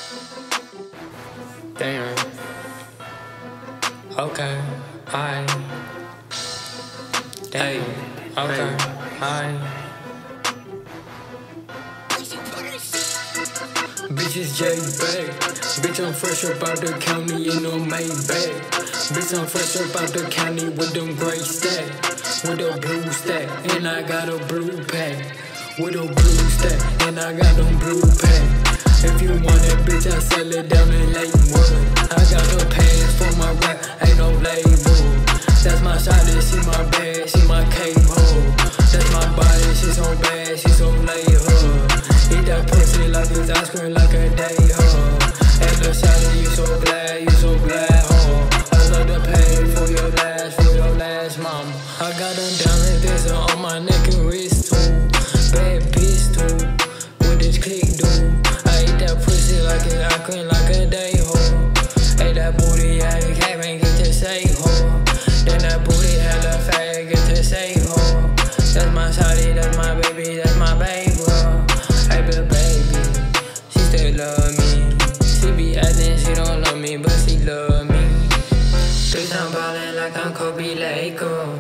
Damn. Okay. Alright. Damn. Okay. Alright. Bitches J back. Bitch, I'm fresh up out the county in no Maybach. Bitch, I'm fresh up out the county with them gray stack. With a blue stack, and I got a blue pack. With a blue stack, and I got them blue pack. If you want it, bitch, I sell it down in Lakewood. I got the pants for my rap, ain't no label. That's my shawty, she my bag, she my cable. That's my body, she so bad, she so late, Eat that pussy like it's ice cream, like a day, And the shawty, you so glad, I love to pay for your last, mama. I got them diamonds dancing on my neck and wrist too. Bad bitch too, with this click dude. I eat that pussy like it's ice cream, like a day, Ate that booty, I can't get to say, Then that booty hella fat, get to say, That's my shawty, that's my baby, that's my baby, Hey, but baby, she still love me. She be acting, she don't love me, but she love me. Bitch, I'm ballin' like I'm Kobe Laker.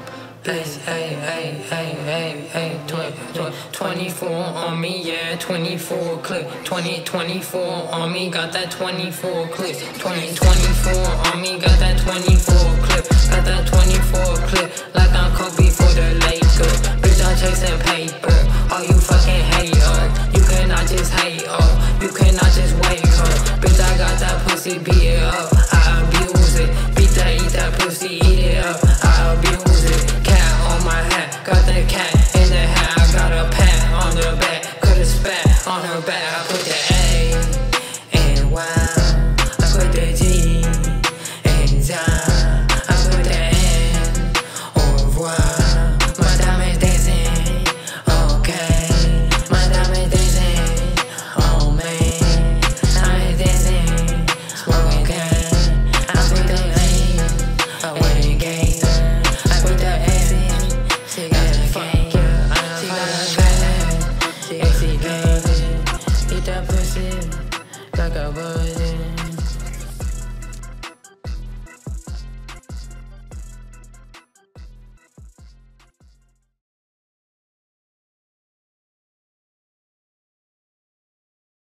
Hey, 24 on me, yeah, 24 clip. 24 on me, got that 24 clip. 24 on me, got that 24 clip. Got that 24 clip, like I'm Kobe for the Lakers. Bitch, I'm chasing paper, all you fucking haters. You cannot just hate, you cannot just wake her. Bitch, I got that pussy beat up.